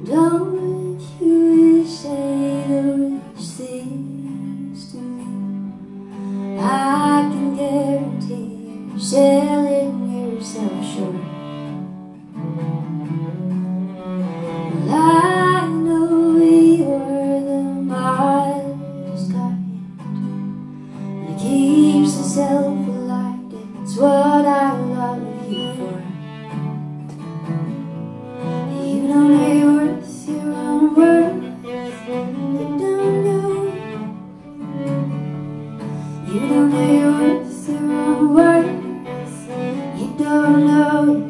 Don't you say those things to me. I can guarantee you're selling yourself short. Well, I know you're the modest kind that keeps herself alive. It's what I love you for. You don't know your worth, your own worth. You don't know. You don't know your worth, your own worth. You don't know.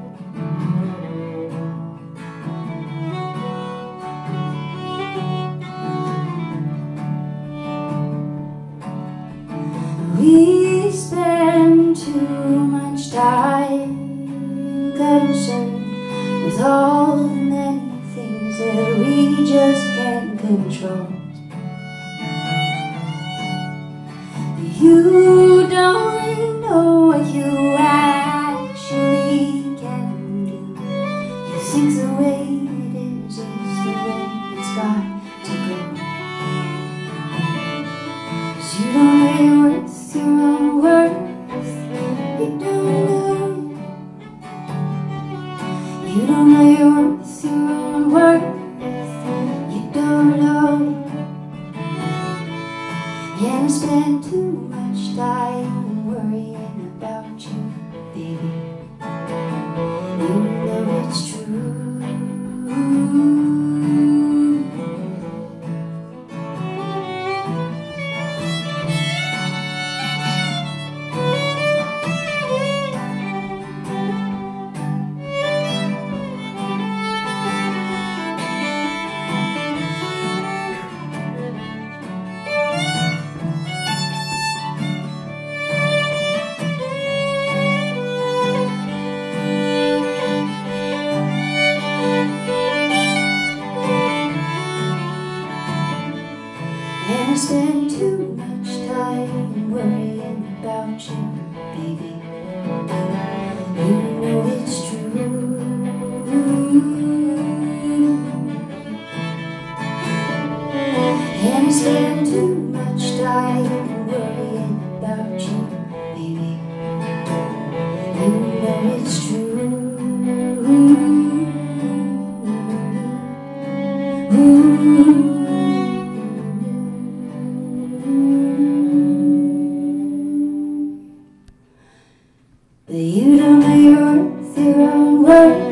We spend too much time concerned with all the many things that we just can't control. You don't really know what you actually can do. You think the way it is the way it's got to go. 'Cause you don't know your worth, your own worth. You don't know. You don't know your worth, your own worth. You don't know. And I spend too much time worrying about you, baby. You know it's true. And I spend too much time worrying about you, baby. You know it's true. And I spend too much time worrying about you, baby. You know it's true. But you don't know your worth, your own worth.